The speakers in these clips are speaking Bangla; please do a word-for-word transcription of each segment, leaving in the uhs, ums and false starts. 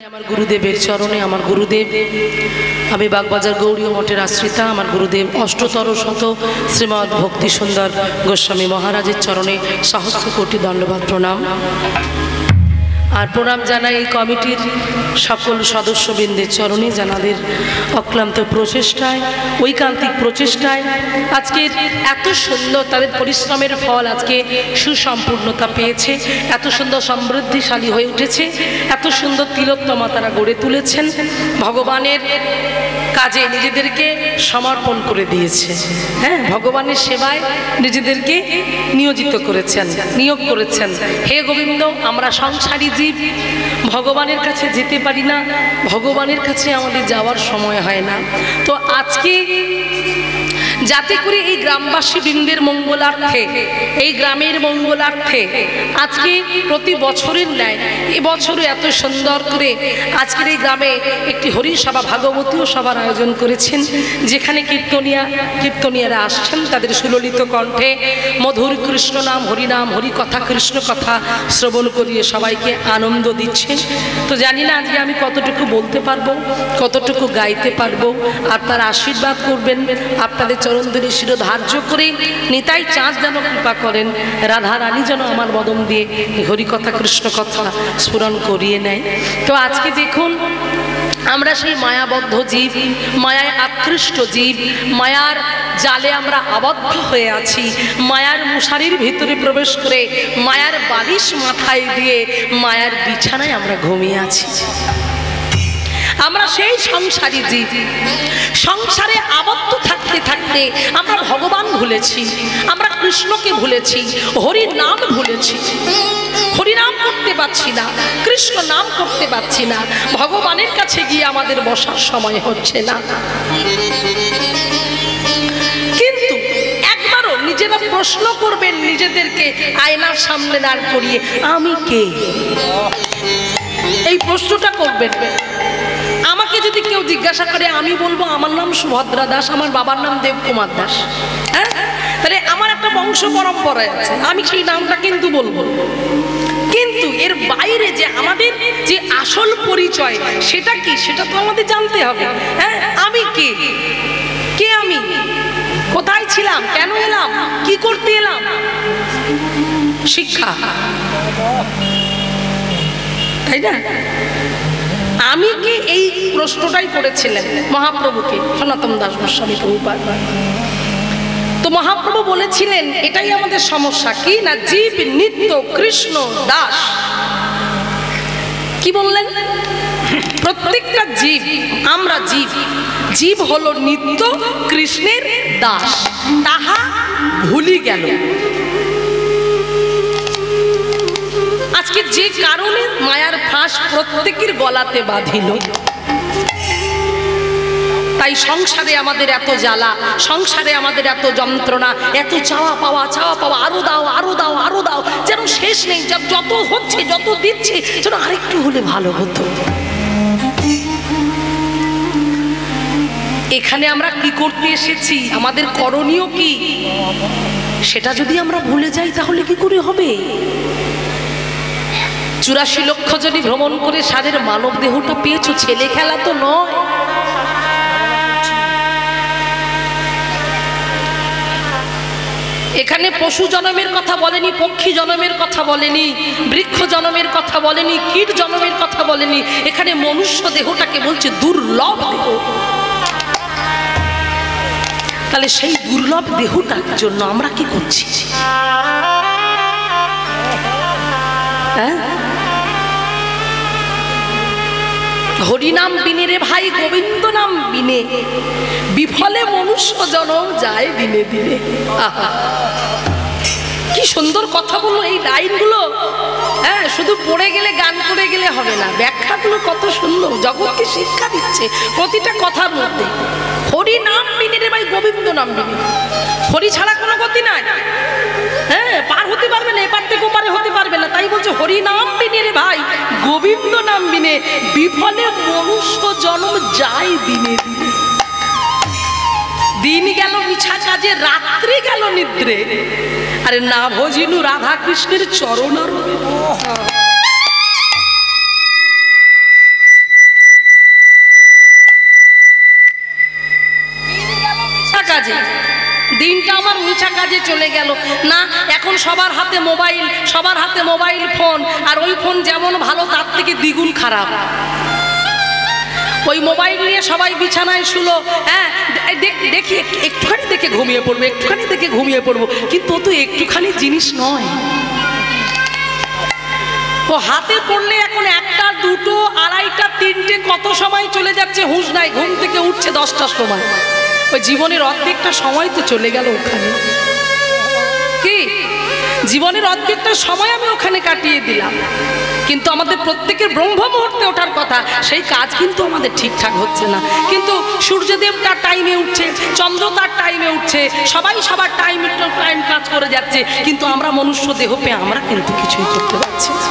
আমার গুরুদেবের চরণে, আমার গুরুদেব, আমি বাগবাজার গৌরী মঠের আশ্রিতা, আমার গুরুদেব অষ্টতর শত শ্রীমৎ ভক্তি সুন্দর গোস্বামী মহারাজের চরণে সহস্র কোটি দণ্ডবাদ প্রণাম। আর প্রণাম জানাই এই কমিটির সকল সদস্যবৃন্দের চরণে, যাদের অক্লান্ত প্রচেষ্টায়, ঐকান্তিক প্রচেষ্টায় আজকের এত সুন্দর তাদের পরিশ্রমের ফল আজকে সুসম্পূর্ণতা পেয়েছে, এত সুন্দর সমৃদ্ধিশালী হয়ে উঠেছে, এত সুন্দর তিলোত্তমা তারা গড়ে তুলেছেন, ভগবানের কাজে নিজেদেরকে সমর্পণ করে দিয়েছে। হ্যাঁ, ভগবানের সেবায় নিজেদেরকে নিয়োজিত করেছেন, নিয়োগ করেছেন। হে গোবিন্দ, আমরা সংসারী জীব, ভগবানের কাছে যেতে পারি না, ভগবানের কাছে আমাদের যাওয়ার সময় হয় না। তো আজকে যাতে করে এই গ্রামবাসী বৃন্দের মঙ্গলার্থে, এই গ্রামের মঙ্গলার্থে আজকে প্রতি বছরের ন্যায় এবছরও এত সুন্দর করে আজকের এই গ্রামে একটি হরিসভা, ভাগবতীয় সভার আয়োজন করেছেন, যেখানে কীর্তনিয়া কীর্তনিয়ারা আসছেন, তাদের সুললিত কণ্ঠে মধুর কৃষ্ণ নাম, হরিনাম, হরিকথা, কৃষ্ণ কথা শ্রবণ করিয়ে সবাইকে আনন্দ দিচ্ছে। তো জানি না আজকে আমি কতটুকু বলতে পারবো, কতটুকু গাইতে পারবো। আপনার আশীর্বাদ করবেন, আপনাদের চরণধরি শিরোধার্য করে নিতাই চাঁদ যেন কৃপা করেন, রাধা রানী যেন আমার বদন দিয়ে হরিকথা, কৃষ্ণ কথা স্ফুরণ করিয়ে নেয়। তো আজকে দেখুন, আমরা সেই মায়াবদ্ধ জীব, মায়ায় আকৃষ্ট জীব, মায়ার জালে আমরা আবদ্ধ হয়ে আছি, মায়ার মশারির ভিতরে প্রবেশ করে মায়ার বালিশ মাথায় দিয়ে মায়ার বিছানায় আমরা ঘুমিয়ে আছি। আমরা সেই সংসারী জীব, সংসারে আবদ্ধ থাকতে থাকতে আমরা ভগবান ভুলেছি, আমরা কৃষ্ণকে ভুলেছি, হরির নাম ভুলেছি, হরিনাম করতে পারছি না, কৃষ্ণ নাম করতে পারছি না, ভগবানের কাছে গিয়ে আমাদের বসার সময় হচ্ছে না। কিন্তু একবারও নিজেরা প্রশ্ন করবেন নিজেদেরকে আয়নার সামনে দাঁড় করিয়ে, আমি কে? এই প্রশ্নটা করবেন। আমাকে যদি কেউ জিজ্ঞাসা করে, আমি বলবো আমার নাম সুভদ্রা দাস, আমার বাবার নাম দেবকুমার দাস। হ্যাঁ, তাহলে আমার একটা বংশ পরম্পরায় আছে, আমি সেই নামটা কিন্তু বলবো। কিন্তু এর বাইরে যে আমাদের যে আসল পরিচয়, সেটা কি, সেটা তো আমাদের জানতে হবে। হ্যাঁ, আমি কে? কে আমি? কোথায় ছিলাম? কেন এলাম? কি করতে এলাম? শিক্ষা, তাই না? আমি কে, এই প্রশ্নটাই করেছিলেন মহাপ্রভুকে সনাতন দাস গোস্বামী প্রভুপাদ। তো মহাপ্রভু বলেছিলেন, এটাই আমাদের সমস্যা, কি না, জীব নিত্য কৃষ্ণ দাস। কি বললেন? প্রত্যেকটা জীব, আমরা জীব, জীব হলো নিত্য কৃষ্ণের দাস, তাহা ভুলি গেল। আজকে যে কারণে মায়ার ফাঁস প্রত্যেকের গলাতে বাঁধিল, তাই সংসারে আমাদের এত জ্বালা, সংসারে আমাদের এত যন্ত্রণা, এত চাওয়া পাওয়া, চাওয়া পাওয়া, আরো দাও, আরো দাও, আরো দাও, যেন শেষ নেই। যত হচ্ছে, যত দিচ্ছে, যেন আরেকটু হলে ভালো হতো। এখানে আমরা কি করতে এসেছি, আমাদের করণীয় কি, সেটা যদি আমরা ভুলে যাই তাহলে কি করে হবে? চুরাশি লক্ষ জনই ভ্রমণ করে সাদের মানব দেহটা পেয়েছো, ছেলে খেলা তো নয়। এখানে পশু জন্মের কথা বলেনি, পক্ষী জন্মের কথা বলেনি, বৃক্ষ জন্মের কথা বলেনি, কীট জন্মের কথা বলেনি। এখানে মনুষ্য দেহটাকে বলছে দুর্লভ দেহ। তাহলে সেই দুর্লভ দেহটার জন্য আমরা কি করছি? হ্যাঁ, হরিনাম বিনে রে ভাই, গোবিন্দ নাম বিনে বিফলে মনুষ্য জনম যায় দিনে দিনে। আহা, কি সুন্দর কথা বললো এই লাইনগুলো। হ্যাঁ, শুধু পড়ে গেলে, গান করে গেলে হবে না, ব্যাখ্যাগুলো কত সুন্দর, জগৎকে শিক্ষা দিচ্ছে প্রতিটা কথার মধ্যে। হরি নাম বিনে রে ভাই, গোবিন্দ নাম বিনে। হরি ছাড়া কোনো গতি নাই। হ্যাঁ, পার হতে পারবে না, এপার থেকে ওপারে হতে পারবে না। তাই বলছে হরি নাম বিনে রে ভাই, গোবিন্দ নাম বিনে বিফলে মনুষ্য জন্ম যায় দিনে দিনে। দিন গেল মিছা কাজে, রাত্রি গেল নিদ্রে, আরে না ভজিনু রাধা কৃষ্ণের চরণ। কাজে চলে গেল না। এখন সবার হাতে মোবাইল, সবার হাতে মোবাইল ফোন, আর ওই ফোন যেমন ভালো তার থেকে দ্বিগুণ খারাপ। ওই মোবাইল নিয়ে সবাই বিছানায় শুলো, হ্যাঁ দেখি একটুখানি দেখে ঘুমিয়ে পড়বো, একটুখানি দেখে ঘুমিয়ে পড়বো, কিন্তু ও তো একটুখানি জিনিস নয়। ও হাতে পড়লে এখন একটা, দুটো, আড়াইটা, তিনটে কত সময় চলে যাচ্ছে হুঁশ নাই। ঘুম থেকে উঠছে দশটার সময়, ওই জীবনের অর্ধেকটা সময় তো চলে গেল ওখানে। কি জীবনের অর্ধেকটা সময় আমি ওখানে কাটিয়ে দিলাম। কিন্তু আমাদের প্রত্যেকের ব্রহ্ম মুহূর্তে ওঠার কথা, সেই কাজ কিন্তু আমাদের ঠিকঠাক হচ্ছে না। কিন্তু সূর্যদেব তার টাইমে উঠছে, চন্দ্র তার টাইমে উঠছে, সবাই সবার টাইম টাইম কাজ করে যাচ্ছে, কিন্তু আমরা মনুষ্য দেহ পেয়ে আমরা কিন্তু কিছুই করতে পারছি না।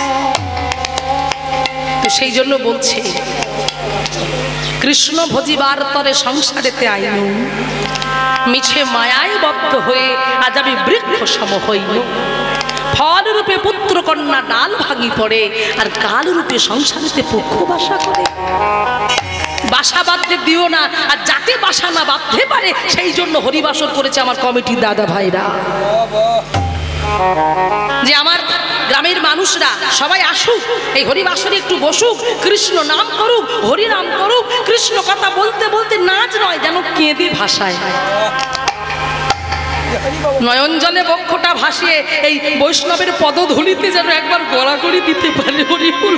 তো সেই জন্য বলছে কৃষ্ণ ভজিবার তরে সংসারেতে আইন, মিছে মায়ায় বদ্ধ হয়ে আজ আমি বৃক্ষ সম হইল। ফল রূপে পুত্র কন্যা ডাল ভাঙি পড়ে, আর কাল রূপে সংসারেতে পক্ষ বাসা করে। বাসা বাঁধতে দিও না, আর যাতে বাসা না বাঁধতে পারে সেই জন্য হরিবাসর করেছে আমার কমিটির দাদা ভাইরা। যে আমার গ্রামের মানুষরা সবাই আসুক, এই হরিবাসরে একটু বসুক, কৃষ্ণ নাম করুক, হরি নাম করুক। কৃষ্ণ কথা বলতে বলতে নাচ নয়, যেন কেঁদে ভাষায়, নয়ন জলে বক্ষটা ভাসিয়ে এই বৈষ্ণবের পদধূলিতে যেন একবার গড়াগড়ি দিতে পারে। হরি বল।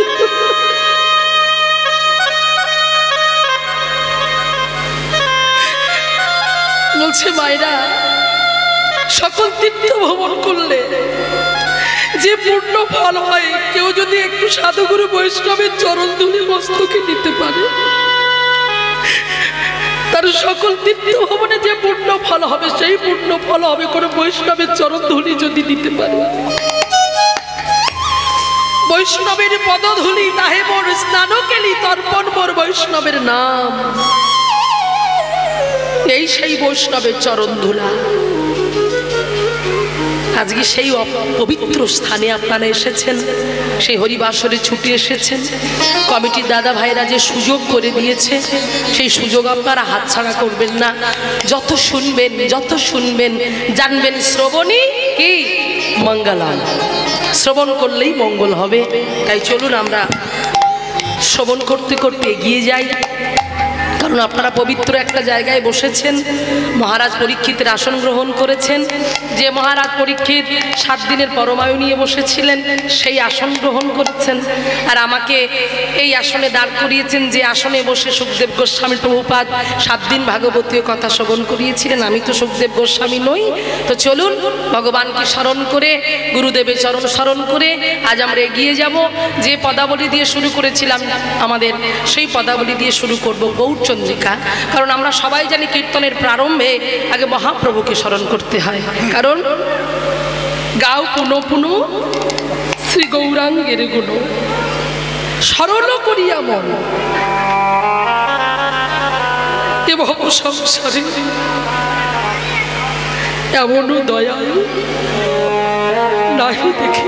বলছে মায়েরা, সকল তীর্থ ভ্রমণ করলে যে পূর্ণ ফল হয়, কেউ যদি একটু সাধুগুরু বৈষ্ণবের চরণ ধুলি মস্তকে নিতে পারে, তার সকল তীর্থ ভ্রমণে যে পূর্ণ ফল হবে, সেই পূর্ণ ফল হবে কোনো বৈষ্ণবের চরণ ধুলি যদি দিতে পারে। বৈষ্ণবের পদধূলি তাহে মোর স্নান কেলি তর্পণ মোর বৈষ্ণবের নাম, এই সেই বৈষ্ণবের চরণ ধুলা। আজকে সেই পবিত্র স্থানে আপনারা এসেছেন, সেই হরিবাসরে ছুটে এসেছেন। কমিটির দাদা ভাইরা যে সুযোগ করে দিয়েছে, সেই সুযোগ আপনারা হাতছাড়া করবেন না। যত শুনবেন, যত শুনবেন জানবেন শ্রবণই কি মঙ্গলম, শ্রবণ করলেই মঙ্গল হবে। তাই চলুন আমরা শ্রবণ করতে করতে এগিয়ে যাই। কারণ আপনারা পবিত্র একটা জায়গায় বসেছেন, মহারাজ পরীক্ষিতের আসন গ্রহণ করেছেন। যে মহারাজ পরীক্ষিত সাত দিনের পরমায়ু নিয়ে বসেছিলেন, সেই আসন গ্রহণ করেছেন। আর আমাকে এই আসনে দাঁড় করিয়েছেন, যে আসনে বসে সুখদেব গোস্বামী প্রভুপাদ সাত দিন ভাগবতীয় কথা শ্রবণ করিয়েছিলেন। আমি তো সুখদেব গোস্বামী নই। তো চলুন ভগবানকে স্মরণ করে, গুরুদেবের চরণ স্মরণ করে আজ আমরা এগিয়ে যাব। যে পদাবলী দিয়ে শুরু করেছিলাম আমাদের, সেই পদাবলী দিয়ে শুরু করব গৌর চন্দ্রিকা। কারণ আমরা সবাই জানি কীর্তনের প্রারম্ভে আগে মহাপ্রভুকে স্মরণ করতে হয়। কারণ গাও পুনঃ পুনঃ শ্রী গৌরাঙ্গের গুণ, সরল করিয়া মন এ ভব সংসারে এমন দয়াল নাহি দেখে।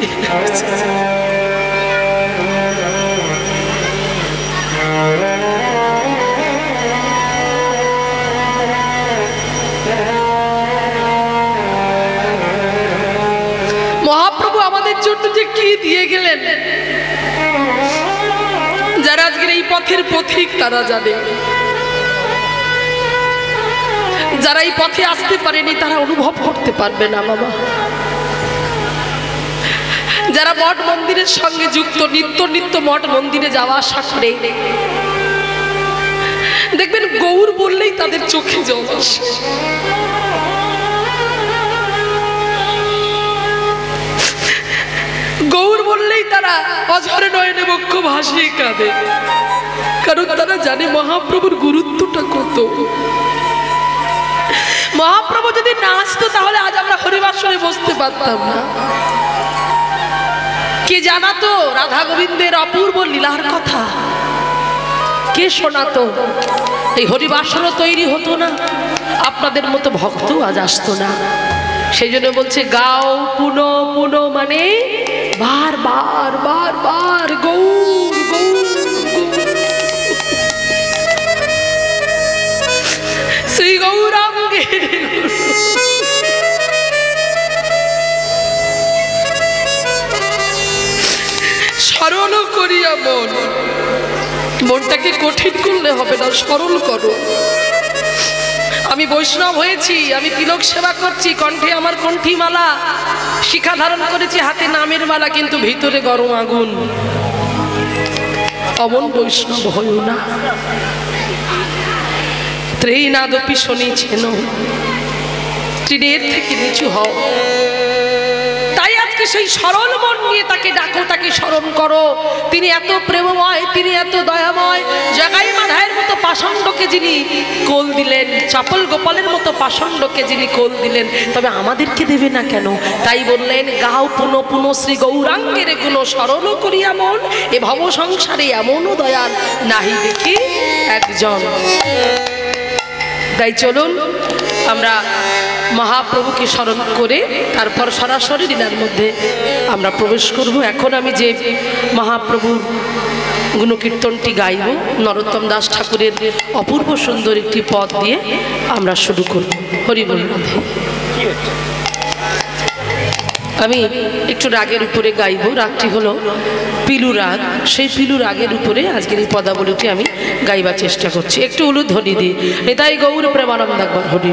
মহাপ্রভু আমাদের জন্য যে কি দিয়ে গেলেন, যারা আজকের এই পথের পথিক তারা জানে। যারা এই পথে আসতে পারেনি তারা অনুভব করতে পারবে না বাবা। যারা মঠ মন্দিরের সঙ্গে যুক্ত, নিত্য নিত্য মঠ মন্দিরে যাওয়া আসা করে, দেখবেন গৌর বললেই তাদের চোখে জল আসে। গৌর বললেই তারা অঝরে নয়নে বক্ষ ভাসিয়ে কাঁদে। কারণ তারা জানে মহাপ্রভুর গুরুত্বটা কত। মহাপ্রভু যদি না আসতো তাহলে আজ আমরা হরিবাসরে বসতে পারতাম না। কে জানাতো রাধা গোবিন্দের অপূর্ব লীলার কথা? কে শোনাতো? এই হরিবাসরও তৈরি হতো না, আপনাদের মতো ভক্ত আজ আসতো না। সেই জন্য বলছে গাও পুনঃ পুনঃ, মানে বার বার বার বার গৌর গৌর শ্রী গৌরাঙ্গের মনটাকে কঠিন করলে হবে না, সরল করো। আমি বৈষ্ণব হয়েছি, আমি তিলক সেবা করছি, কণ্ঠে আমার কণ্ঠী মালা, শিখা ধারণ করেছি, হাতে নামের মালা, কিন্তু ভিতরে গরম আগুন। অমন বৈষ্ণব হইও না। ত্রেনাদপি শনিছেন, তৃণের থেকে নিচু হও। তাই আজকে সেই সরল মন নিয়ে তাকে ডাকো, তাকে স্মরণ করো। তিনি এত প্রেমময়, তিনি এত দয়াময়। জাগাই মাধায়ের মতো পাষণ্ডকে যিনি কোল দিলেন, চাপল গোপালের মতো পাষণ্ডকে যিনি কোল দিলেন, তবে আমাদেরকে দেবে না কেন? তাই বললেন, গাও পুন পুন শ্রী গৌরাঙ্গের গুণ, স্মরণ করিয়া মন, এ ভব সংসারে এমনও দয়াল নাহি দেখি একজন। তাই চলুন আমরা মহাপ্রভুকে স্মরণ করে তারপর সরাসরি লীলার মধ্যে আমরা প্রবেশ করব। এখন আমি যে মহাপ্রভুর গুণকীর্তনটি গাইব, নরোত্তম দাস ঠাকুরের অপূর্ব সুন্দর একটি পদ দিয়ে আমরা শুরু করব। হরি বল রাধে। আমি একটু রাগের উপরে গাইব, রাগটি হলো পিলু রাগ। সেই পিলু রাগের উপরে আজকের এই পদাবলীটি আমি গাইবার চেষ্টা করছি। একটু উলুধ্বনি দিই, নিতাই গৌর প্রেমানন্দ একবার হরি।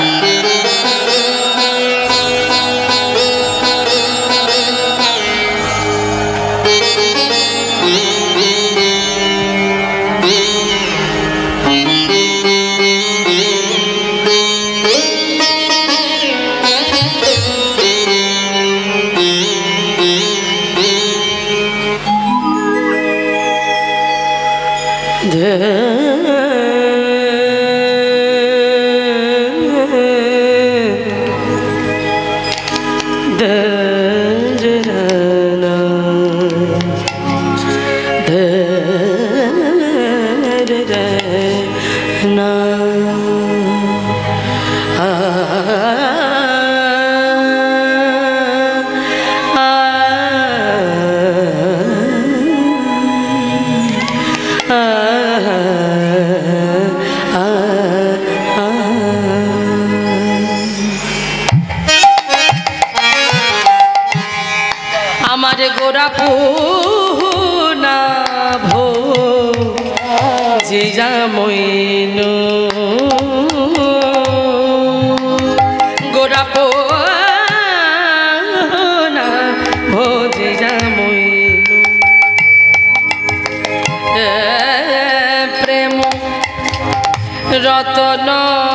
রতন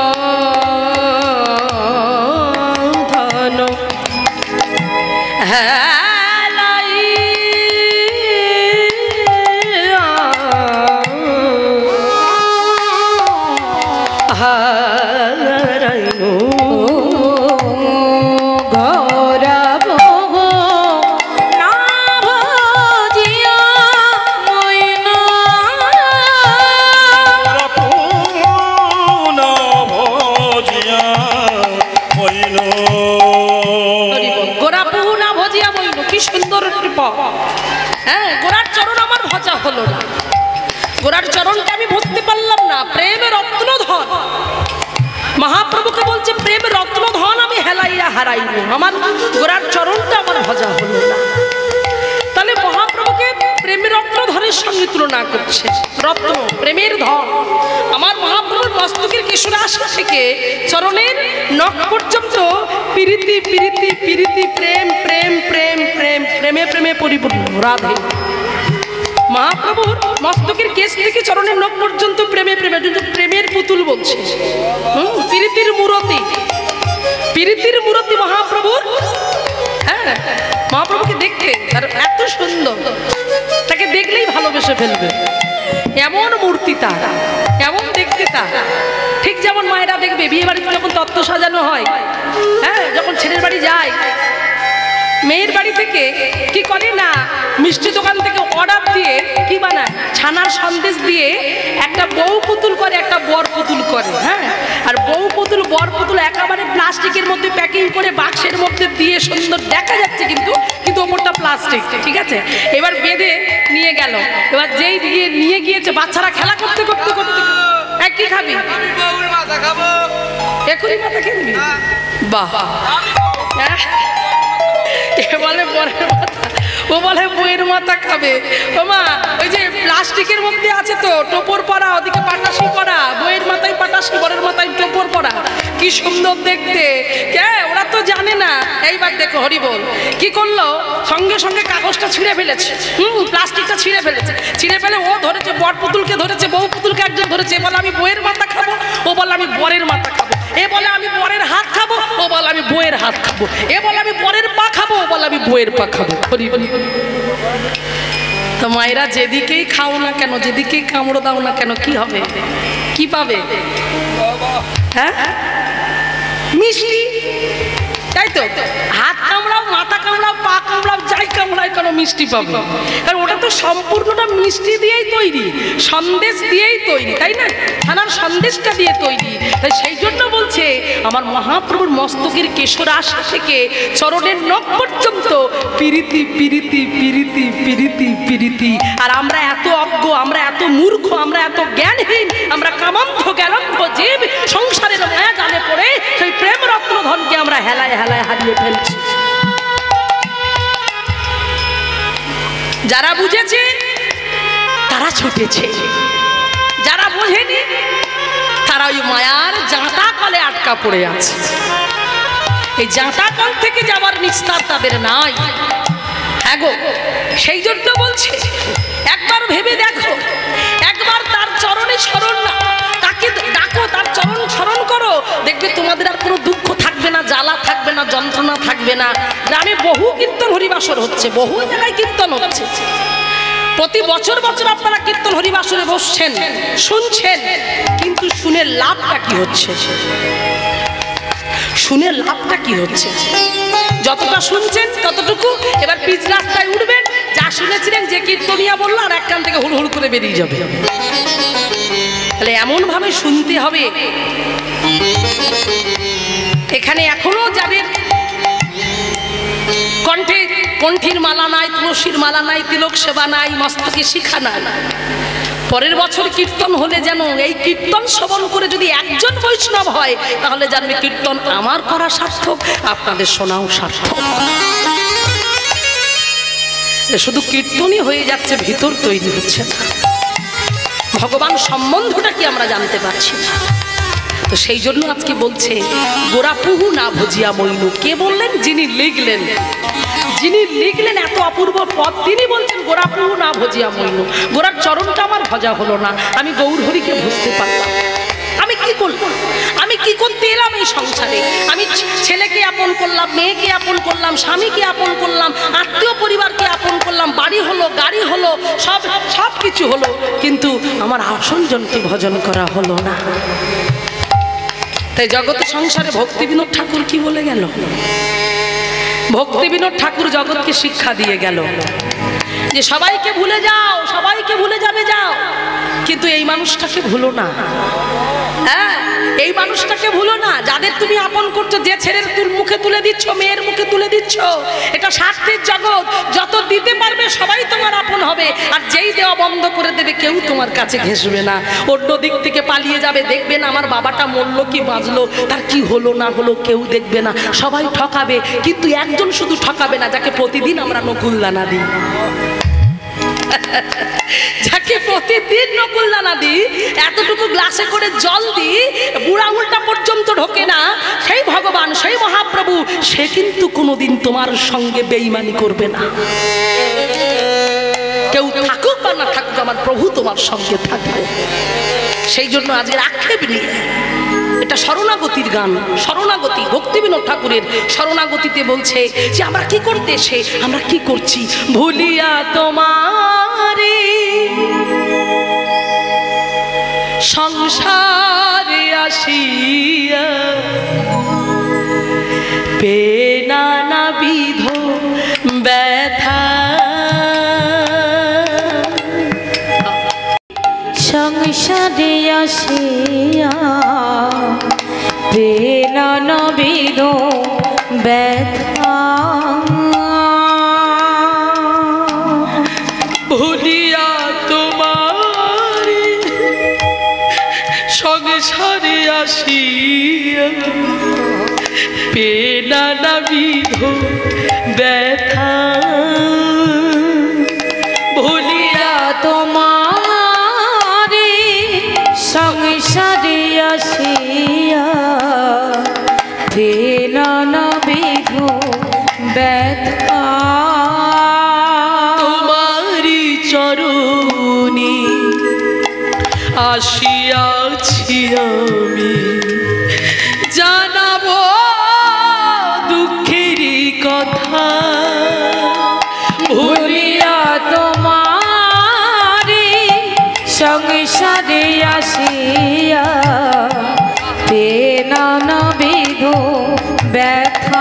ধন হেলাই হারাইনু হলো না। গোরার চরণকে আমি বুঝতে পারলাম না। প্রেমের রত্নধন মহাপ্রভুকে বলছে, প্রেম রত্নধন আমি হেলাইয়া হারাইব, আমার গোরার চরণটা আমার ভজা হলো না। তাহলে মহাপ্রভুকে প্রেমের রত্নধনের সঙ্গে তুলনা করছে। রত্ন প্রেমের ধন। আমার মহাপ্রভুর মস্তকের কেশরাশি থেকে চরণের নখ পর্যন্ত প্রীতি প্রীতি প্রীতি প্রেম প্রেম প্রেম প্রেম প্রেমে প্রেমে পরিপূর্ণ রাধে। মহাপ্রভুর মস্তকের কেশ থেকে চরণের নখ পর্যন্ত প্রেমে প্রেমে, প্রেমের পুতুল বলছে। হম প্রীতির মূরতি, প্রীতির মূরতি মহাপ্রভুর। হ্যাঁ, মহাপ্রভুকে দেখতে তার এত সুন্দর, তাকে দেখলেই ভালোবেসে ফেলবে, এমন মূর্তি তার, এমন দেখতে তার। ঠিক যেমন মায়েরা দেখবে বিয়ে বাড়িতে যখন তত্ত্ব সাজানো হয়, হ্যাঁ, যখন ছেলের বাড়ি যায়, মেয়ের বাড়ি থেকে কি করে না, মিষ্টি দোকান থেকে অর্ডার দিয়ে কি বানায়, ছানার সন্দেশ দিয়ে একটা বউ পুতুল করে, একটা বর পুতুল করে। হ্যাঁ, আর বউ পুতুল বর পুতুল একেবারে প্লাস্টিকের মধ্যে প্যাকিং করে বাক্সের মধ্যে দিয়ে সুন্দর দেখা যাচ্ছে, কিন্তু কিন্তু ওপরটা প্লাস্টিক, ঠিক আছে। এবার বেঁধে নিয়ে গেল, এবার যেই দিয়ে নিয়ে গিয়েছে বাচ্চারা খেলা করতে করতে করতে, হ্যাঁ কি খাবি, এখনই মাথা খেয়ে নিবি, বাহ, হ্যাঁ বলে বরের মাথা, ও বলে বইয়ের মাথা খাবে। ও মা, ওই যে প্লাস্টিকের মধ্যে আছে তো টোপর পরা, ওদিকে পাটাশি পরা, বইয়ের মাথায় পাটাশি, বরের মাথায় টোপর পরা, কি সুন্দর দেখতে। কে ওরা তো জানে না। এইবার দেখো হরি বল কি করলো, সঙ্গে সঙ্গে কাগজটা ছিঁড়ে ফেলেছে, হুম প্লাস্টিকটা ছিঁড়ে ফেলেছে। ছিঁড়ে ফেলে ও ধরেছে বর পুতুলকে ধরেছে, বউ পুতুলকে একজন ধরেছে। এ বলে আমি বইয়ের মাথা খাবো, ও বলে আমি বরের মাথা খাবো। এ বলে আমি বরের হাত খাবো, ও বলে আমি বইয়ের হাত খাবো। এ বলে আমি বরের পা খাবো, ও বলে আমি বইয়ের পা খাবো। হরি বল। তো মায়েরা যেদিকেই খাও না কেন, যেদিকেই কামড়ো দাও না কেন, কি হবে, কি পাবে? হ্যাঁ মিষ্টি, তাই তো? হাত কামড়াও, মাথা কামড়াও, পা কামড়াও, যাই কামড়াও কেন মিষ্টি পাবে। কারণ ওটা তো সম্পূর্ণটা মিষ্টি দিয়েই তৈরি, সন্দেশ দিয়েই তৈরি, তাই না? ছানার সন্দেশটা দিয়ে তৈরি। তাই সেই জন্য বলছে আমার মহাপ্রভুর মস্তকের কেশর আশা থেকে চরণের নখ পর্যন্ত পিরিতি পিরিতি পিরিতি পিরিতি পিরিতি। আর আমরা এত অজ্ঞ, আমরা এত মূর্খ, আমরা এত জ্ঞানহীন, আমরা কামান্ধ জ্ঞানান্ধ জীব, সংসারের মায়া জালে পড়ে সেই প্রেম রত্ন ধনকে আমরা হেলায় হেলায় হারিয়ে ফেলছি। যারা বুঝেছে তারা ছুটেছে, যারা বোঝেনি তারা ওই মায়ার জাঁতা কলে আটকা পড়ে আছে। এই জাঁতা কল থেকে যাবার নিস্তার তাদের নাই। হ্যাঁ গো, সেই জন্য বলছে একবার ভেবে দেখো, একবার তার চরণে স্মরণ না, তাকে ডাকো, তার চরণ স্মরণ করো, দেখবে তোমাদের আর কোনো দুঃখ থাকবে না, জ্বালা থাকবে না, যন্ত্রণা থাকবে না। গ্রামে বহু কীর্তন হরিবাসর হচ্ছে, বহু জায়গায় কীর্তন হচ্ছে। প্রতি বছর বছর আপনারা কীর্তন হরিবাসরে বসছেন, শুনছেন, কিন্তু শুনে লাভটা কি হচ্ছে? শুনে লাভটা কি হচ্ছে? যতটা শুনছেন ততটুকু এবার পিচ রাস্তায় উঠবেন, যা শুনেছিলেন যে কীর্তনিয়া বললো আর এক কান থেকে হুড় হুড় করে বেরিয়ে যাবে। তাহলে এমন ভাবে শুনতে হবে। এখানে এখনো যাদের কণ্ঠে কণ্ঠীর মালা নাই, তুলসীর মালা নাই, তিলক সেবা নাই, মস্তকে শিখা নাই, পরের বছর কীর্তন হলে যেন এই কীর্তন শ্রবণ করে যদি একজন বৈষ্ণব হয়, তাহলে জানবে কীর্তন আমার করা সার্থক, আপনাদের শোনাও সার্থক। শুধু কীর্তনই হয়ে যাচ্ছে, ভিতর তৈরি হচ্ছে না, ভগবান সম্বন্ধটা কি আমরা জানতে পারছি না। তো সেই জন্য আজকে বলছে গোরাপুহু না ভজিয়া মইনু। কে বললেন? যিনি লিখলেন, যিনি লিখলেন এত অপূর্ব পদ, তিনি বলছেন গোরাপুহু না ভজিয়া মইনু। গোরার চরণটা আমার ভজা হলো না, আমি গৌরহরিকে বুঝতে পারলাম। আমি কি করলাম? আমি কি করতে এলাম এই সংসারে? আমি ছেলেকে আপন করলাম, মেয়েকে আপন করলাম, স্বামীকে আপন করলাম, আত্মীয় পরিবারকে আপন করলাম, বাড়ি হলো, গাড়ি হলো, সব সব কিছু হলো, কিন্তু আমার আসনজনকে ভজন করা হলো না। তাই জগৎ সংসারে ভক্তি বিনোদ ঠাকুর কি বলে গেল? ভক্তি বিনোদ ঠাকুর জগৎকে শিক্ষা দিয়ে গেল যে সবাইকে ভুলে যাও, সবাইকে ভুলে যাবে যাও, কিন্তু এই মানুষটাকে ভুলো না। হ্যাঁ, এই মানুষটাকে ভুলো না, যাদের তুমি আপন করছো, যে ছেলের তুল মুখে তুলে দিচ্ছ, মেয়ের মুখে তুলে দিচ্ছ, এটা স্বার্থের জগৎ। যত দিতে পারবে সবাই তোমার আপন হবে, আর যেই দেওয়া বন্ধ করে দেবে কেউ তোমার কাছে ঘেঁষবে না, অন্য দিক থেকে পালিয়ে যাবে। দেখবে না আমার বাবাটা মরলো কি বাঁচলো, তার কি হলো না হলো কেউ দেখবে না, সবাই ঠকাবে, কিন্তু একজন শুধু ঠকাবে না, যাকে প্রতিদিন আমরা নকুলদানা দিই, যাকে প্রতিদিন নকুলদানা দিই, এতটুকু গ্লাসে করে জল দিই, বুড়া আঙুলটা পর্যন্ত ঢোকে না, সেই ভগবান, সেই মহাপ্রভু, সে কিন্তু কোনোদিন তোমার সঙ্গে বেঈমানি করবে না। কেউ থাকুক বা না থাকুক, আমার প্রভু তোমার সঙ্গে থাকবে। সেই জন্য আজকের আক্ষেপ নিয়ে, এটা শরণাগতির গান, শরণাগতি, ভক্তি বিনোদ ঠাকুরের শরণাগতিতে বলছে যে আমরা কি করতে এসে, আমরা কি করছি, ভুলিয়া তোমারে সংসারে আসিয়া পেনা না বিধ ব্যথা, সংসারে আসিয়া পেনা না বিধ ব্যথা, ভুলিয়া তোমারে সংসারে আসিয়া পেনা না বিধ ব্যথা, ভুলিয়া তোমার আসিয়াছি আমি জানাবো দুঃখেরই কথা ভুলিয়া তোমারি সংসারে আসিয়া নানাবিধ ব্যথা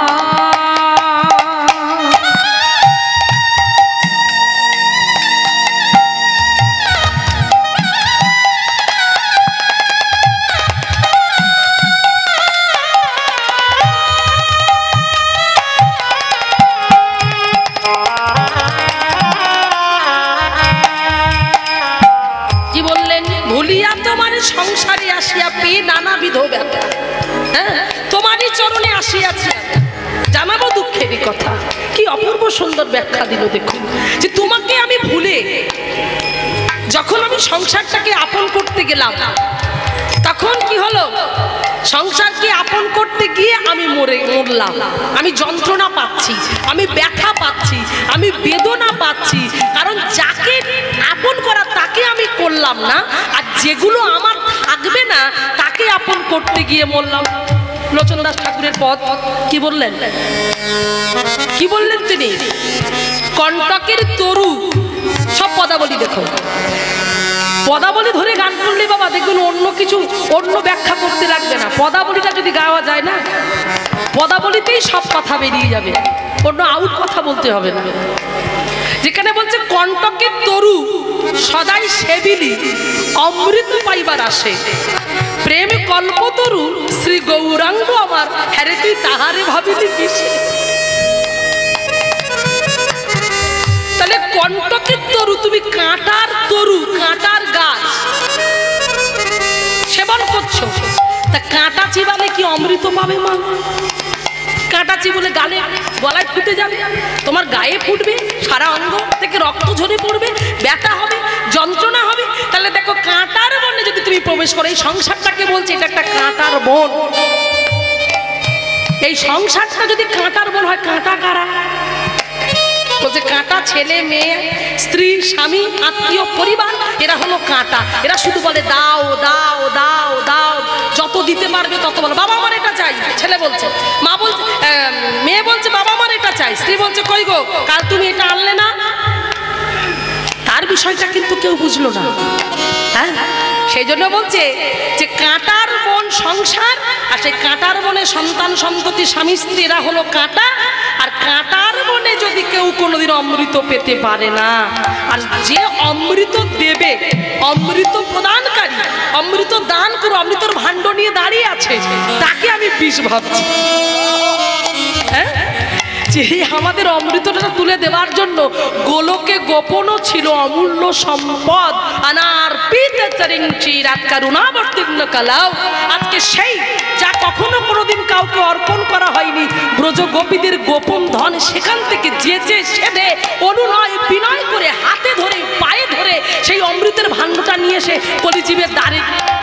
সংসারে আসিয়া পেয়ে নানাবিধ ব্যথা, হ্যাঁ তোমারই চরণে আসিয়াছি জানাবো দুঃখেরই কথা। কি অপূর্ব সুন্দর ব্যাখ্যা দিল দেখুন, যে তোমাকে আমি ভুলে যখন আমি সংসারটাকে আপন করতে গেলাম, তখন কি হলো, সংসারকে আপন করতে গিয়ে আমি মরে মরলাম, আমি যন্ত্রণা পাচ্ছি, আমি ব্যথা পাচ্ছি, আমি বেদনা পাচ্ছি, কারণ যাকে আপন করা তাকে আমি করলাম না, আর যেগুলো আমার থাকবে না তাকে আপন করতে গিয়ে মরলাম। লোচনদাস ঠাকুরের পদ কি বললেন, কি বললেন তিনি, কণ্টকের তরু, সব পদাবলী দেখো, পদাবলী ধরে গান করলে বাবা দেখবেন অন্য কিছু অন্য ব্যাখ্যা করতে লাগবে না। পদাবলীটা যদি গাওয়া যায় না, পদাবলীতেই সব কথা বেরিয়ে যাবে, অন্য আউট কথা বলতে হবে না। যেখানে বলছে কণ্টকের তরু সদাই সেবিলি অমৃত পাইবার আসে, প্রেম কল্পতরু শ্রী গৌরাঙ্গ আমার, হ্যারে তুই তাহারে ভাবিলি কিসে। তাহলে কণ্টকের তরু, তুমি কাঁটার তরু, কাঁটার গাছ সেবন করছো, তা কাঁটা চিবালে কি অমৃত পাবে মা? কাঁটা চিবলে গালে গলায় ফুটে যাবে, তোমার গায়ে ফুটবে, সারা অঙ্গ থেকে রক্ত ঝরে পড়বে, ব্যথা হবে, যন্ত্রণা হবে। তাহলে দেখো কাঁটার বনে যদি তুমি প্রবেশ করো, এই সংসারটাকে বলছে এটা একটা কাঁটার বন, এই সংসারটা যদি কাঁটার বন হয়, কাঁটা কারা বলছে, কাঁটা ছেলে মেয়ে স্ত্রী স্বামী আত্মীয় পরিবার, এরা হলো কাঁটা। এরা শুধু বলে দাও দাও দাও দাও, যত দিতে পারবে তত বলো, বাবা আমার এটা চাই, ছেলে বলছে, মা বলছে, মেয়ে বলছে বাবা আমার এটা চাই, স্ত্রী বলছে কই গো কাল তুমি এটা আনলে না। তার বিষয়টা কিন্তু কেউ বুঝলো না, হ্যাঁ সেই জন্য বলছে যে কাঁটার বন সংসার, আর সেই কাঁটার বনে সন্তান সন্ততি স্বামী স্ত্রী এরা হলো কাঁটা। আর কাঁটার বনে যদি কেউ কোনোদিন অমৃত পেতে পারে না, আর যে অমৃত দেবে, অমৃত প্রদানকারী, অমৃত দান করে অমৃতর ভাণ্ড নিয়ে দাঁড়িয়ে আছে, তাকে আমি বিষ ভাবছি। হ্যাঁ, যে আমাদের অমৃতটা তুলে দেওয়ার জন্য গোলকে গোপনও ছিল অমূল্য সম্পদ, আনার পিতে চরিঞ্চি রাত করুণাবর্তীর্ণ কালাও। আজকে সেই যা কখনো কোনোদিন কাউকে অর্পণ করা হয়নি, ব্রজ গোপীদের গোপন ধন, সেখান থেকে যেচে সেদে অনুনয় বিনয় করে হাতে ধরে পায়ে ধরে সেই অমৃতের ভাণ্ডটা নিয়ে এসে কলিজীবের দ্বারে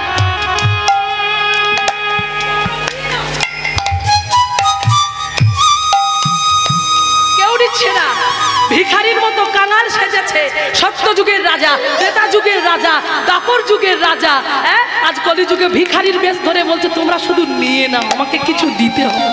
না, ভিখারির মতো কাঙাল সেজেছে। সত্য যুগের রাজা, ত্রেতা যুগের রাজা, দাপর যুগের রাজা, হ্যাঁ আজ কলি যুগে ভিখারির বেশ ধরে বলছে তোমরা শুধু নিয়ে নাও, আমাকে কিছু দিতে হবে।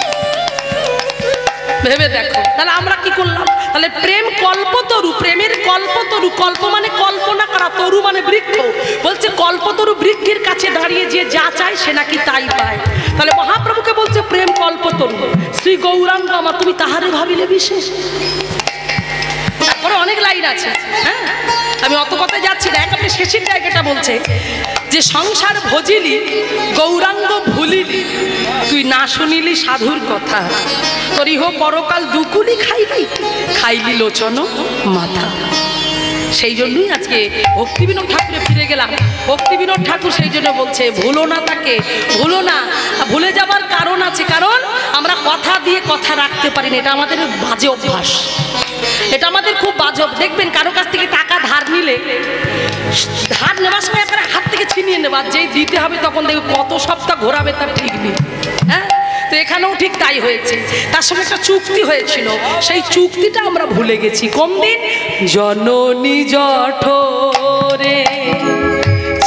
ভেবে দেখো, তাহলে আমরা কি করলাম? তাহলে প্রেম কল্পতরু, প্রেমের কল্পতরু, কল্প মানে কল্পনা করা, তরু মানে বৃক্ষ। বলছে কল্পতরু বৃক্ষের কাছে দাঁড়িয়ে যে যা চায় সে নাকি তাই পায়। তাহলে মহাপ্রভুকে বলছে প্রেম কল্পতরু শ্রী গৌরাঙ্গ আমার, তুমি তাহারে ভাবিলে বিশেষ। তারপরে অনেক লাইন আছে, হ্যাঁ আমি অত কথায় যাচ্ছি না, একেবারে শেষের জায়গাটা বলছে যে সংসার ভজিলি গৌরাঙ্গ ভুলিলি, তুই না শুনিলি সাধুর কথা, তোর ইহ পরকাল দুকুলি খাইলি, খাইলি লোচন মাথা। সেই জন্যই আজকে ভক্তিবিনোদ ঠাকুরে ফিরে গেলাম। ভক্তিবিনোদ ঠাকুর সেই জন্য বলছে ভুলো না তাকে, ভুলো না। ভুলে যাবার কারণ আছে, কারণ আমরা কথা দিয়ে কথা রাখতে পারি না, এটা আমাদের বাজে অভ্যাস, এটা আমাদের খুব বাজে। দেখবেন কারো কাছ থেকে টাকা ধার নিলে, ধার নেওয়ার সময় একবারে হাত থেকে ছিনিয়ে নেবা, যেই দিতে হবে তখন দেখবে কত সপ্তাহ ঘোরাবে তার ঠিক নেই। হ্যাঁ, তো এখানেও ঠিক তাই হয়েছে, তার সঙ্গে একটা চুক্তি হয়েছিল, সেই চুক্তিটা আমরা ভুলে গেছি। কোন দিন? জননী জঠরে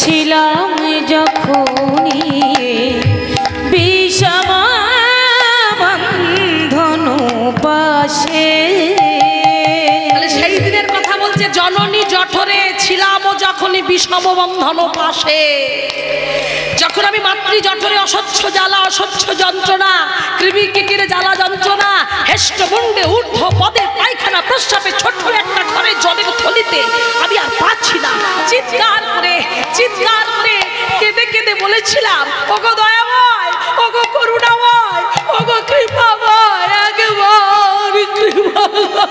ছিলাম যখনই বিষম বন্ধন পাশে। সেই দিনের কথা বলছে, জননী জঠরে ছিলাম যখনই বিষম বন্ধন পাশে। যখন আমি মাতৃ জঠরে অস্বচ্ছ জ্বালা, অস্বচ্ছ যন্ত্রণা, কৃমি কিকিরে জ্বালা যন্ত্রণা, হেষ্ট মুন্ডে ঊর্ধ্ব পদে পায়খানা প্রস্রাবে ছোট্ট একটা ঘরে জলের থলিতে আমি আর পাচ্ছি না, চিৎকার করে চিৎকার করে কেঁদে কেঁদে বলেছিলাম, ওগো দয়াময়, ওগো করুণাময়, ওগো কৃপাময়, একবার কৃপা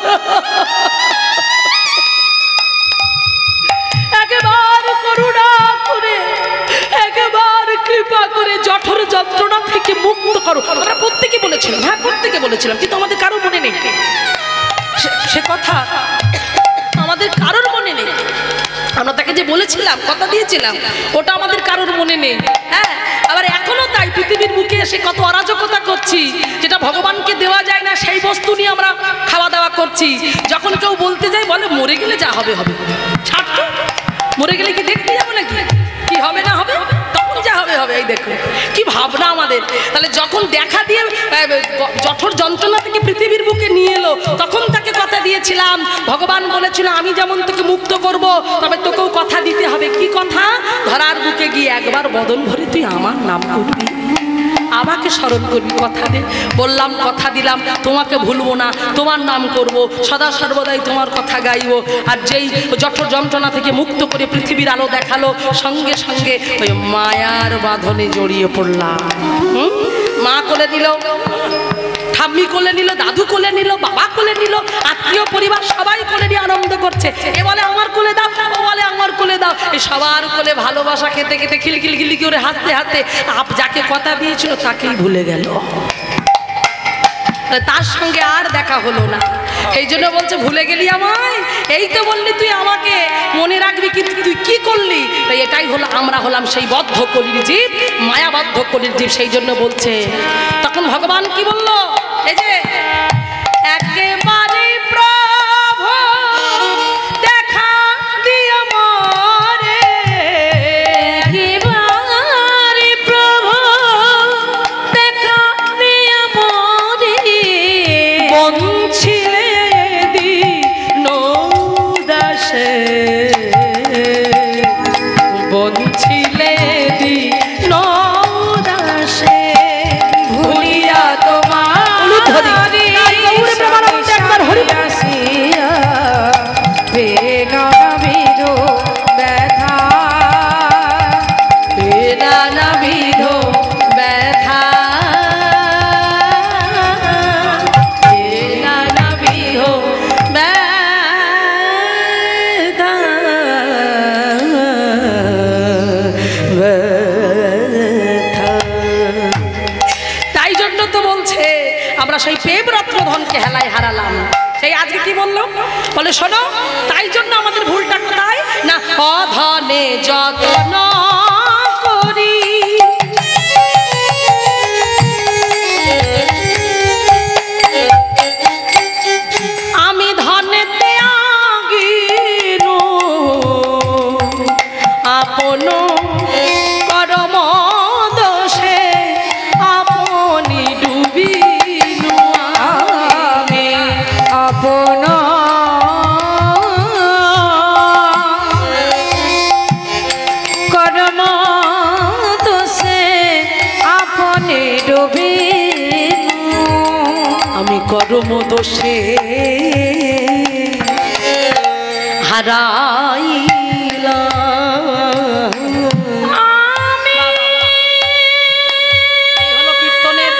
একবার করুণা করে, একবার কৃপা করে জঠর যন্ত্রণা থেকে মুক্ত করো। আমরা প্রত্যেকে বলেছিলাম, হ্যাঁ প্রত্যেকে বলেছিলাম, কিন্তু আমাদের কারো মনে নেই সে কথা, আমাদের কারোর মনে নেই। আমরা তাকে যে বলেছিলাম, কথা দিয়েছিলাম, ওটা আমাদের কারোর মনে নেই। হ্যাঁ, আবার এখনো তাই পৃথিবীর বুকে এসে কত অরাজকতা করছি, যেটা ভগবানকে দেওয়া যায় না সেই বস্তু নিয়ে আমরা খাওয়া দাওয়া করছি। যখন কেউ বলতে যায় বলে মরে গেলে যা হবে হবে, ছাড় তো, মরে গেলে কি দেখতে যাবো নাকি, কি হবে না হবে, তখন যা হবে হবে। এই দেখো কি ভাবনা আমাদের। তাহলে যখন দেখা দিয়ে জঠর যন্ত্রণা থেকে পৃথিবীর বুকে নিয়ে এলো, তখন তাকে কথা দিয়েছিলাম, ভগবান বলেছিল আমি যেমন তোকে মুক্ত করব, তবে তোকেও কথা দিতে হবে। কি কথা? ধরার বুকে গিয়ে একবার বদন ভরে তুই আমার নাম করবি, আমাকে স্মরণ করবি, কথা দে। বললাম কথা দিলাম, তোমাকে ভুলবো না, তোমার নাম করব, সদা সর্বদাই তোমার কথা গাইব। আর যেই জঠর যন্ত্রণা থেকে মুক্ত করে পৃথিবীর আলো দেখালো, সঙ্গে সঙ্গে ওই মায়ার বাঁধনে জড়িয়ে পড়লাম। হুম, মা কোলে দিল, ঠাম্মি কোলে নিল, দাদু কোলে নিল, বাবা কোলে নিল, আত্মীয় পরিবার সবাই কোলে নিয়ে আনন্দ করছে। এ বলে আমার কোলে দাও, ও বলে আমার কোলে দাও, এই সবার কোলে ভালোবাসা খেতে খেতে খিলখিল খিলি করে হাসতে হাসতে আপ যাকে কথা দিয়েছিল তাকেই ভুলে গেল, তার সঙ্গে আর দেখা হলো না। এই জন্য বলছে ভুলে গেলি আমায়, এই তো বললি তুই আমাকে মনে রাখবি, কিন্তু তুই কি করলি। তাই এটাই হলো, আমরা হলাম সেই বদ্ধ কলির জীব, মায়াবদ্ধ কলির জীব। সেই জন্য বলছে, তখন ভগবান কি বলল, এই যে একেবারে প্রভু দেখা দিয়া মরে, একেবারে প্রভু দেখা দিয়া মরে, বঞ্ছিলে দিন দাসে, বঞ্ছিলে দিন দাসে, ভুলিয়া তোমার সেই প্রেম রত্নধনকে হেলায় হারালাম। সেই আজকে কি বললো, বলে শোনো, তাই জন্য আমাদের ভুলটা কোথায় না, অধনে যত্ন করি আমি ধনেতে আগিন আপন করম দোষে আপনি ডুবি আপন কর্ম দোষে আপনি ডুবি, আমি কর্ম দোষে হারাইলাম। এই হলো কীর্তনের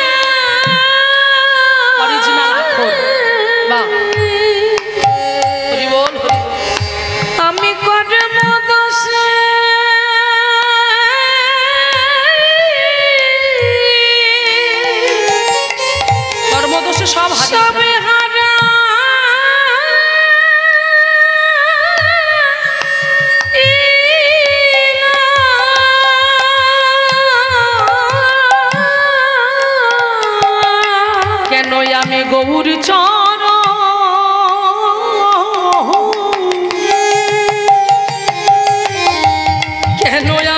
অরিজিনাল আখর। বাহ, হরি বল, হরি বল। আমি কর্ম দোষে কর্মদোষে সব সব হারা, কেন আমি গৌর চর কেন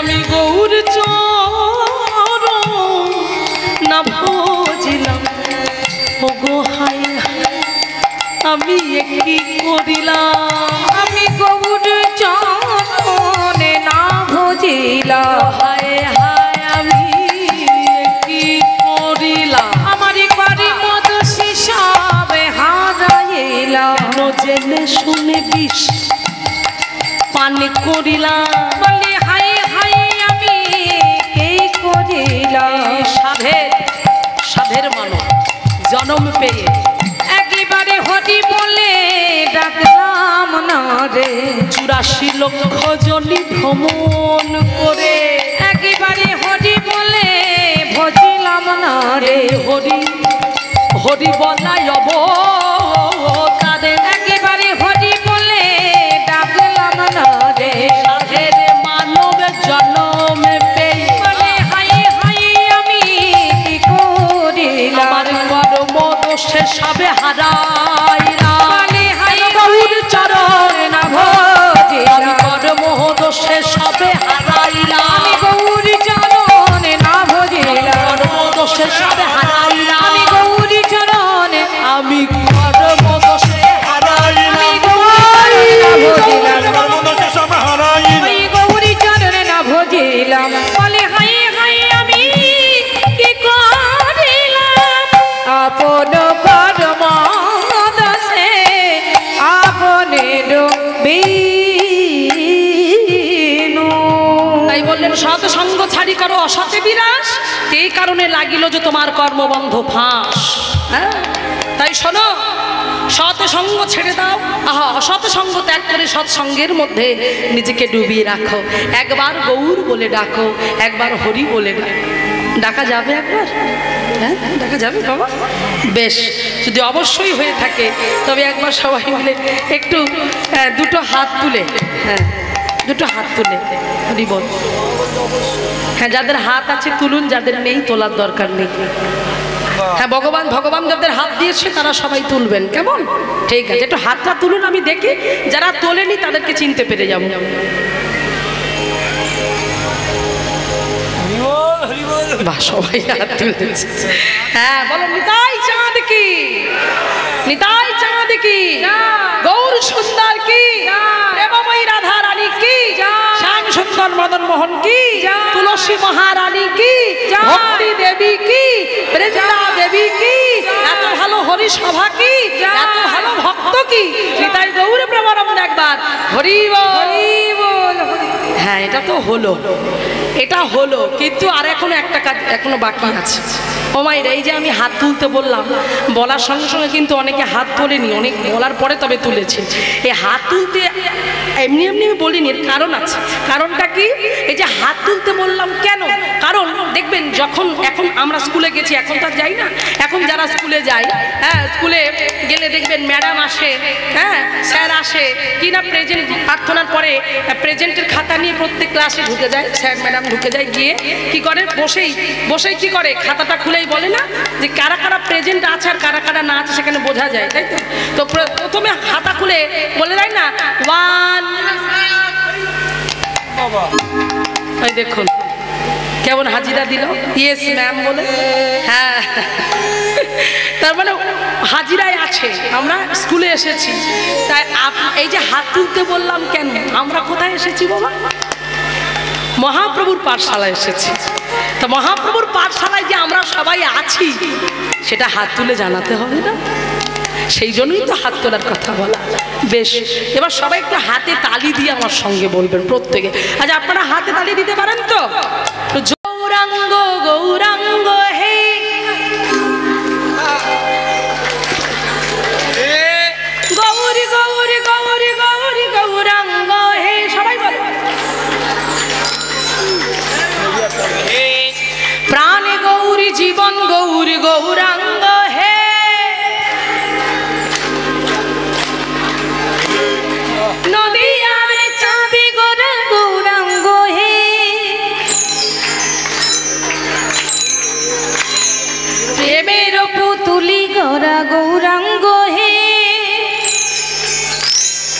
চরণ না ভজিলাম ওগো হায় আমি কি করিলাম আমি গৌর চরণে না ভজিলাম হায় হায় আমি কি করিলাম আমার বাড়ি মদ সবে হারাইলাম জেনে শুনে বিষ পান করিলাম বলি হাই হাই আমি এই করিলাম সাধের সাধের মানব জন্ম পেয়ে একেবারে হরি বলে ডাকলাম না রে চুরাশি লক্ষ জনি ভ্রমণ করে একেবারে হরি বলে ভজিলাম না রে হরি হরি বলাই অবতারে একেবারে হরি বলে ডাকলাম না রে সাধের মানব জন্ম পেয়ে বলে হাই হাই আমি কি করিলাম আমার কর্ম দোষে সবে হারাইলাম বলে হাই গৌর চরণ না আমি ভজিলাম কর্ম দোষে সবে হারাইলাম আমি গৌর চরণে না ভজিলাম কর্ম দোষে সবে হারাইলাম আমি গৌর চরণে আমি কর্ম দোষে হারাইলাম আমি গৌর চরণে না ভজিলাম কর্মদোষে সব হারাইলাম। ওই গৌরী চরণে না ভজিলাম বলে হাই হাই আমি কি করিলাম আপন কর্ম দোষে আপনে ডুবিনু তাই বললেন সৎ সঙ্গ ছাড়ি করো অসতে বিনাশ, এই কারণে লাগিল যে তোমার কর্মবন্ধ ফাঁস। হ্যাঁ তাই শোনো, সৎ সঙ্গ ছেড়ে দাও, আহা অসৎ সঙ্গ ত্যাগ করে সৎসঙ্গের মধ্যে নিজেকে ডুবিয়ে রাখো। একবার গৌর বলে ডাকো, একবার হরি বলে ডাকো। ডাকা যাবে একবার? হ্যাঁ ডাকা যাবে বাবা? বেশ, যদি অবশ্যই হয়ে থাকে তবে একবার সবাই মিলে একটু হ্যাঁ, দুটো হাত তুলে, হ্যাঁ দুটো হাত তুলে হরি বল। হ্যাঁ যাদের হাত আছে তুলুন, যাদের নেই তোলার দরকার নেই। হ্যাঁ ভগবান ভগবান যাদের হাত দিয়েছে তারা সবাই তুলবেন, কেমন? ঠিক আছে, একটু হাতটা তুলুন, আমি দেখি যারা তোলেনি তাদেরকে চিনতে পেরে যাবো। বাহ, সবাই হাত তুলেছে। হ্যাঁ বলো, নিতাই চাঁদ কি, নিতাই চাঁদ কি, গৌর সুন্দর কি, প্রেমময়ী রাধা রানী কি, শ্যাম সুন্দর মদন মোহন কি, তুলসী মহারানী কি, ভক্তি দেবী কি, বৃন্দা দেবী কি, এত ভালো হরি সভা কি, এত ভালো ভক্ত কি, নিতাই গৌর প্রেমানন্দ একবার হরি বল। হ্যাঁ এটা তো হলো, এটা হলো, কিন্তু আর এখনো একটা কাজ এখনো বাকি আছে। ও মায়ের, এই যে আমি হাত তুলতে বললাম, বলার সঙ্গে সঙ্গে কিন্তু অনেকে হাত তোলেনি, অনেক বলার পরে তবে তুলেছে। এই হাত তুলতে এমনি এমনি আমি বলিনি, এর কারণ আছে। কারণটা কি? এই যে হাত তুলতে বললাম কেন? কারণ দেখবেন যখন এখন আমরা স্কুলে গেছি, এখন তো আর যাই না, এখন যারা স্কুলে যায়, হ্যাঁ স্কুলে গেলে দেখবেন ম্যাডাম আসে, হ্যাঁ স্যার আসে, কি না প্রেজেন্ট প্রার্থনার পরে প্রেজেন্টের খাতা নিয়ে প্রত্যেক ক্লাসে ঢুকে যায়, স্যার ম্যাডাম ঢুকে যায়, গিয়ে কি করে বসেই বসেই কি করে খাতাটা খুলেই বলে না যে কারা কারা প্রেজেন্ট আছে আর কারা কারা না আছে সেখানে বোঝা যায়, তাই তো? তো প্রথমে খাতা খুলে বলে দেয় না ওয়ান, ওই দেখুন কেমন হাজিরা দিল, ইয়েস ম্যাম বলে। হ্যাঁ তার মানে হাজিরায় আছে, আমরা স্কুলে এসেছি। তাই এই যে হাত তুলতে বললাম কেন, আমরা কোথায় এসেছি বাবা? মহাপ্রভুর পাঠশালায় এসেছি। তো মহাপ্রভুর পাঠশালায় যে আমরা সবাই আছি সেটা হাত তুলে জানাতে হবে না? সেই জন্যই তো হাত তোলার কথা বলা। বেশ, এবার সবাই একটু হাতে তালি দিয়ে আমার সঙ্গে বলবেন প্রত্যেকে। আচ্ছা আপনারা হাতে তালি দিতে পারেন তো? গৌরাঙ্গ গৌরাঙ্গ হে, গৌরী গৌরী গৌরী গৌরী গৌরাঙ্গ হে, সবাই বলো। প্রাণ গৌরী জীবন গৌরী গৌরাঙ্গ হে, নদিয়ার চাঁদি গোরা গৌরাঙ্গ হে, প্রেমের পুতুলি গোরা গৌরাঙ্গ হে,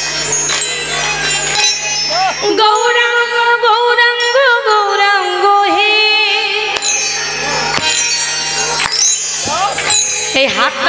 গৌরাঙ্গ গৌরাঙ্গ গৌরাঙ্গ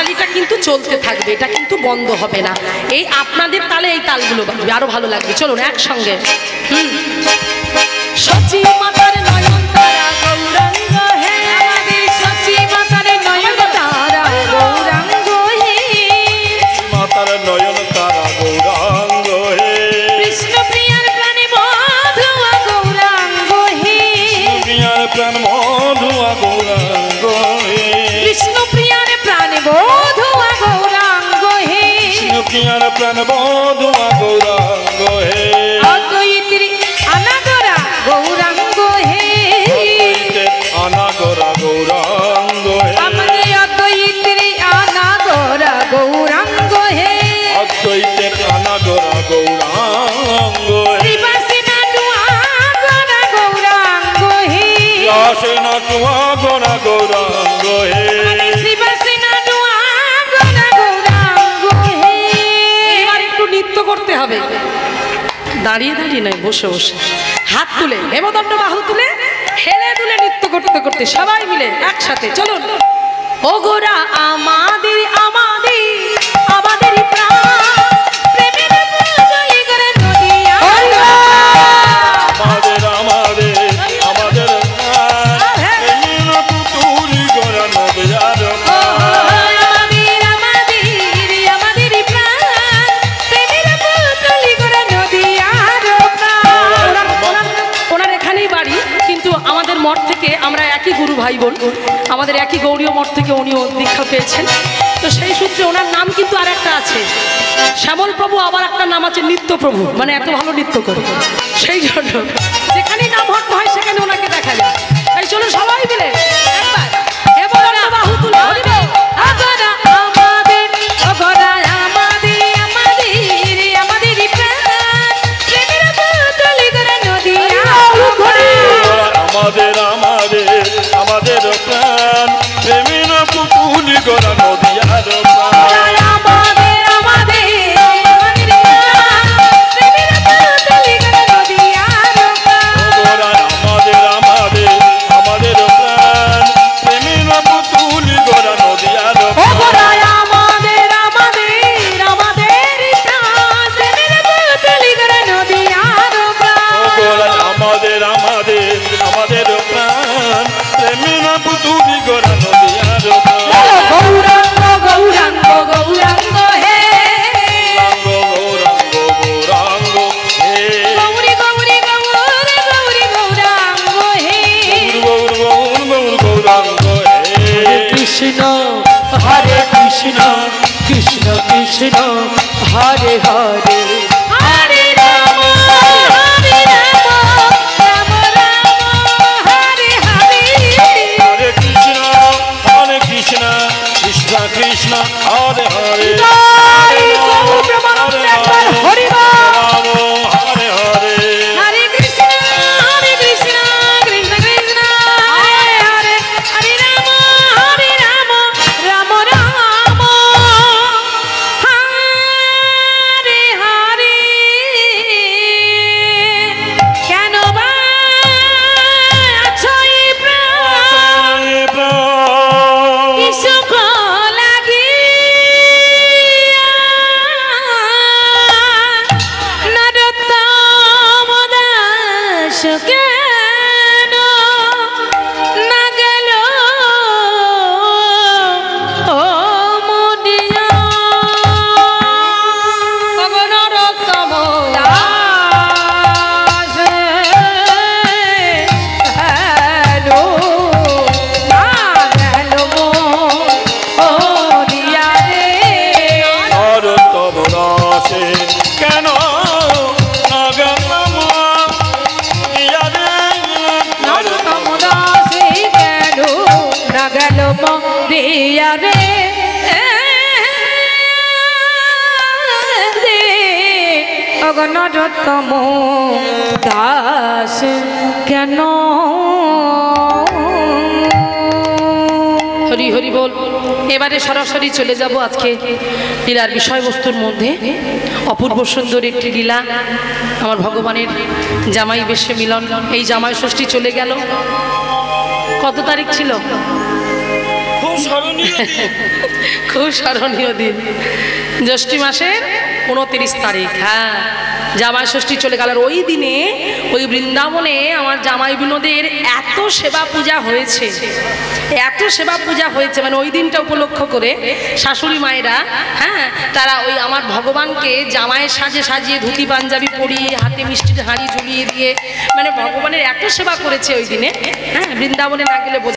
তালিটা কিন্তু চলতে থাকবে, এটা কিন্তু বন্ধ হবে না। এই আপনাদের তালে এই তালগুলো বাজবে, আরো ভালো লাগবে। চলুন একসঙ্গে। হুম। সচি মাতার নয়ন তারা গৌরাঙ্গ হে, আমাদের সচি মাতার নয়ন তারা গৌরাঙ্গ হে, মাতার নয়ন তারা গৌরাঙ্গ হে, কৃষ্ণ প্রিয়ার প্রাণে মধুয়া গৌরাঙ্গ হে, প্রিয়ার প্রাণ মধুয়া গৌরাঙ্গ হে, কৃষ্ণ প্রিয়ার প্রাণে মধুয়া গৌরাঙ্গ হে, প্রিয়ার প্রাণ মধুয়া গৌরাঙ্গ হে, অদ্বৈতের অনাগরা গৌরাঙ্গ হে, অনাগরা গৌরাঙ্গ হে, আমাদের অদ্বৈতের অনাগরা গৌরাঙ্গ হে, অদ্বৈতের অনাগরা গৌরাঙ্গ হে, শ্রীবাসী নাটুয়া গরা গৌরাঙ্গ হে, আসে না টুয়া গরা গৌরাঙ্গ হে, আমাদের শ্রীবাসী নাটুয়া গরা গৌরাঙ্গ হে। এবার একটু নৃত্য করতে হবে, দাঁড়িয়ে দাঁড়িয়ে নয়, বসে বসে হাত তুলে হেমদণ্ড বাহু তুলে হেলে দুলে নৃত্য করতে করতে সবাই মিলে একসাথে চলুন। ও গোরা আমাদের আমাদের আমাদের প্রাণ, প্রেমের প্রজয় করে নদী আমাদের আমাদের আমাদের পুতুরি গরা নদিয়ার আমাদের আমাদের আমাদের প্রাণ, প্রেমের প্রজয় করে নদী আর ওনার ওনার ওনার এখানেই বাড়ি, কিন্তু আমাদের মঠ থেকে আমরা একই গুরু ভাই বোন, আমাদের একই গৌড়ীয় মঠ থেকে উনিও দীক্ষা পেয়েছেন। তো সেই সূত্রে ওনার নাম কিন্তু আর একটা আছে শ্যামল প্রভু, আবার একটা নাম আছে নিত্য প্রভু, মানে এত ভালো নৃত্য করে। সেই জন্য যেখানেই নাম হট হয় সেখানে ওনাকে দেখা যায়। তাই চলো সবাই মিলে একবার হেমদণ্ড বাহু তুলে হরি বল। আগরা আমাদের অগরা আমাদের আমাদের আমাদের প্রাণ, প্রেমের প্রজয় করে নদী আমাদের আমাদের আমাদের প্রাণ প্রেমের পুতুলি গরা নদিয়ার প্রাণ আমাদের আমাদের আমাদের প্রাণ, প্রেমের প্রজয় করে নদী আর গরা আমাদের আমাদের আমাদের প্রাণ প্রেমের পুতুলি গরা নদিয়ার ওগরা আমাদের আমাদের আমাদের প্রাণ, প্রেমের প্রজয় করে নদী আর গরা আমাদের আমাদের আমাদের প্রাণ প্রেমের পুতুলি গরা নদিয়ার গৌরাঙ্গ গৌরাঙ্গ গৌরাঙ্গ হে, গৌরাঙ্গ গৌরাঙ্গ হে গৌরী গৌরী গৌর গৌরী গৌরাঙ্গ হে, গৌর গৌর গৌর গৌরাঙ্গ হে কৃষ্ণ হরে কৃষ্ণ কৃষ্ণ কৃষ্ণ হরে হরে হরে রাম হরে রাম রাম রাম হরে হরে, হরে কৃষ্ণ হরে কৃষ্ণ কৃষ্ণ কৃষ্ণ হরে হরে জয় গৌর ব্রহ্মানন্দ একবার হরি বল। রাম হরে হরে হরে কৃষ্ণ হরে কৃষ্ণ কৃষ্ণ কৃষ্ণ হরে হরে, হরে রাম হরে রাম রাম রাম হরে হরে। কেন বা আছো এই প্রাণ, কি সুখ লাগিয়া নরোত্তম দাস কেন না গেল ও মুনিয়া নরোত্তম দাস গেল না গেল ও দিয়া রে, নরোত্তম দাসে কেন নাগলাম ইয়ারে নরোত্তম দাসে গেল না গেল মরিয়া রে, অগ নরোত্তম দাস কেন। হরি হরি বল। এবারে সরাসরি চলে যাব আজকে লীলার বিষয়বস্তুর মধ্যে। অপূর্ব সুন্দর একটি লীলা, আমার ভগবানের জামাই বেশে মিলন। এই জামাই ষষ্ঠী চলে গেল, কত তারিখ ছিল? স্মরণীয় দিন। খুব স্মরণীয় দিন, জ্যৈষ্ঠী মাসের উনত্রিশ তারিখ। হ্যাঁ, জামাই ষষ্ঠী চলে গেল। আর ওই দিনে ওই বৃন্দাবনে আমার জামাই বিনোদের এত সেবা পূজা হয়েছে, এত সেবা পূজা হয়েছে, মানে ওই দিনটা উপলক্ষ করে শাশুড়ি মায়েরা, হ্যাঁ, তারা ওই আমার ভগবানকে জামাইয়ের সাজে সাজিয়ে ধুতি পাঞ্জাবি পরিয়ে হাতে মিষ্টির হাঁড়ি ঝুলিয়ে দিয়ে, মানে ভগবানের এত সেবা করেছে ওই দিনে। হ্যাঁ, বৃন্দাবনে না গেলে